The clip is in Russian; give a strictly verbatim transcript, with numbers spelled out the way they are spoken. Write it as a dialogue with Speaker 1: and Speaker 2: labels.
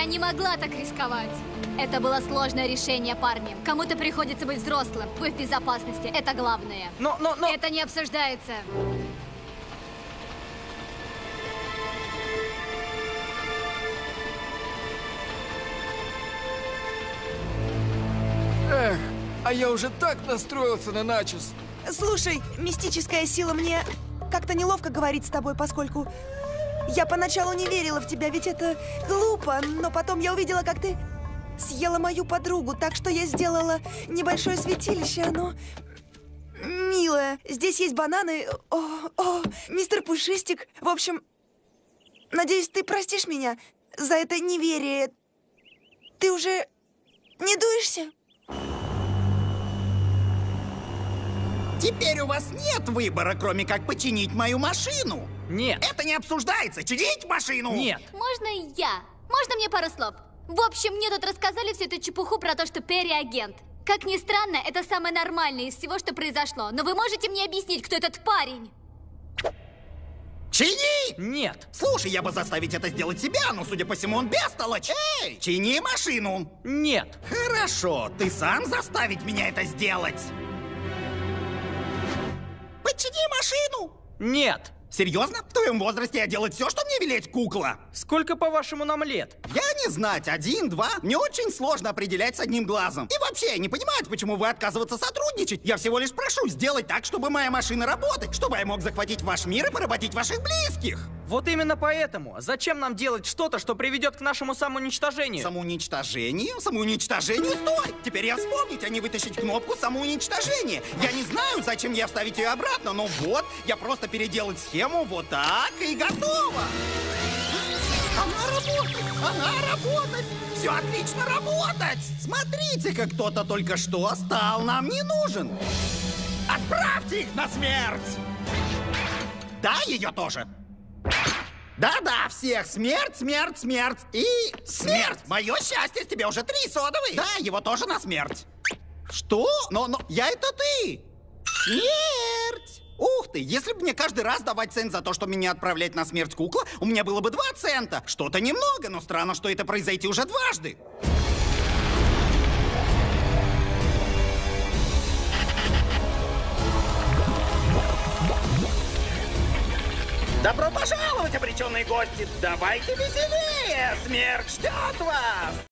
Speaker 1: Я не могла так рисковать. Это было сложное решение, парни. Кому-то приходится быть взрослым. Вы в безопасности, это главное.
Speaker 2: Но, но, но...
Speaker 1: Это не обсуждается.
Speaker 3: Эх, а я уже так настроился на начос.
Speaker 4: Слушай, мистическая сила, мне как-то неловко говорить с тобой, поскольку я поначалу не верила в тебя, ведь это глупо, но потом я увидела, как ты съела мою подругу, так что я сделала небольшое святилище, оно милое. Здесь есть бананы. О, о, мистер Пушистик. В общем, надеюсь, ты простишь меня за это неверие. Ты уже не дуешься?
Speaker 5: Теперь у вас нет выбора, кроме как починить мою машину.
Speaker 2: Нет.
Speaker 5: Это не обсуждается. Чинить машину.
Speaker 2: Нет.
Speaker 1: Можно я? Можно мне пару слов? В общем, мне тут рассказали всю эту чепуху про то, что Перри агент. Как ни странно, это самое нормальное из всего, что произошло. Но вы можете мне объяснить, кто этот парень?
Speaker 5: Чини!
Speaker 2: Нет.
Speaker 5: Слушай, я бы заставить это сделать себя, но, судя по всему, он бестолочь. Эй, чини машину.
Speaker 2: Нет.
Speaker 5: Хорошо, ты сам заставить меня это сделать. Почини машину.
Speaker 2: Нет.
Speaker 5: Серьезно? В твоем возрасте я делать все, что мне велеть, кукла?
Speaker 2: Сколько, по-вашему, нам лет?
Speaker 5: Я не знать, один, два. Мне очень сложно определять с одним глазом. И вообще, не понимаю, почему вы отказываться сотрудничать. Я всего лишь прошу сделать так, чтобы моя машина работала, чтобы я мог захватить ваш мир и поработить ваших близких.
Speaker 2: Вот именно поэтому. Зачем нам делать что-то, что приведет к нашему самоуничтожению?
Speaker 5: Самоуничтожению? Самоуничтожению? Стой! Теперь я вспомнить, а не вытащить кнопку самоуничтожения. Я не знаю, зачем я вставить ее обратно, но вот, я просто переделать схему вот так и готово. Она работает! Она работает! Все отлично работать! Смотрите, как кто-то только что стал нам не нужен. Отправьте их на смерть! Да, ее тоже. Да-да, всех смерть, смерть, смерть и смерть! Мое счастье, с тебя уже три содовые! Да, его тоже на смерть! Что? Но, но, я это ты! Смерть! Ух ты, если бы мне каждый раз давать цент за то, что меня отправлять на смерть кукла, у меня было бы два цента. Что-то немного, но странно, что это произойти уже дважды. Добро пожаловать, обреченные гости! Давайте веселее! Смерть ждет вас!